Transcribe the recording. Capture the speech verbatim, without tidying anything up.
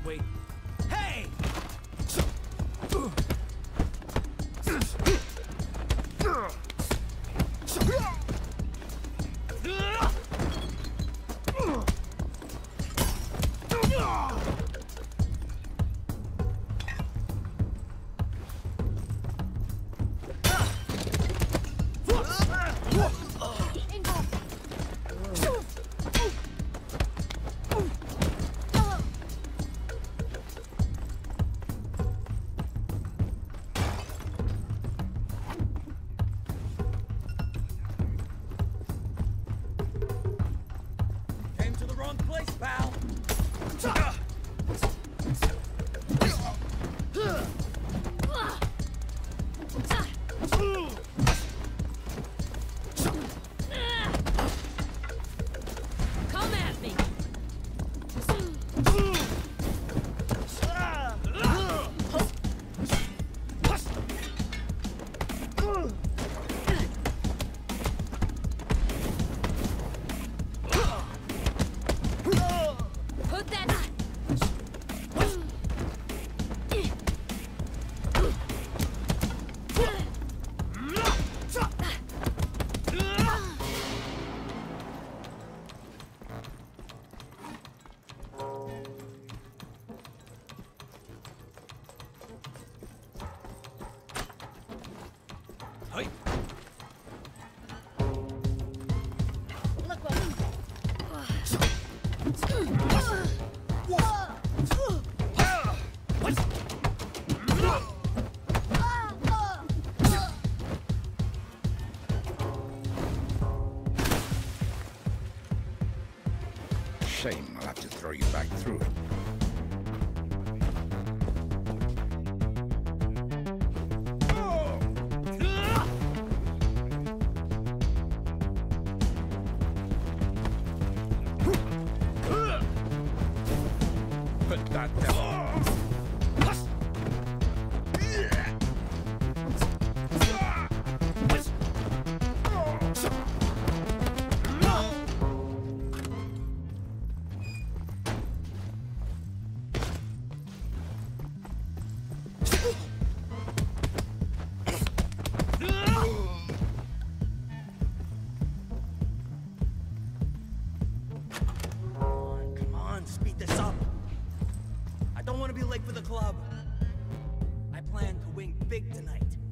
wait. Hey! Wrong place, pal. Come at me. Put that. Hey. Look what we Shame I'll have to throw you back through it. Put that down. Come on, speed this up. I don't want to be late for the club. I plan to win big tonight.